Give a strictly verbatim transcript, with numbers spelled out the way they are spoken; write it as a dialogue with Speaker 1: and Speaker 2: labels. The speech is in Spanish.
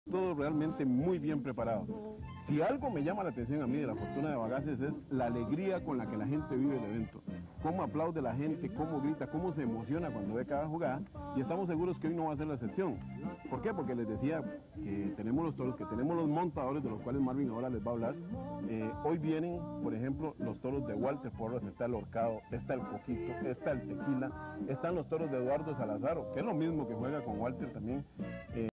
Speaker 1: todo realmente muy bien preparado. Si algo me llama la atención a mí de la Fortuna de Bagaces es la alegría con la que la gente vive el evento. Cómo aplaude la gente, cómo grita, cómo se emociona cuando ve cada jugada, y estamos seguros que hoy no va a ser la excepción. ¿Por qué? Porque les decía que tenemos los toros, que tenemos los montadores, de los cuales Marvin ahora les va a hablar. Eh, hoy vienen, por ejemplo, los toros de Walter Porras, está el Horcado, está el Coquito, está el Tequila, están los toros de Eduardo Salazar, que es lo mismo que juega con Walter también. Eh,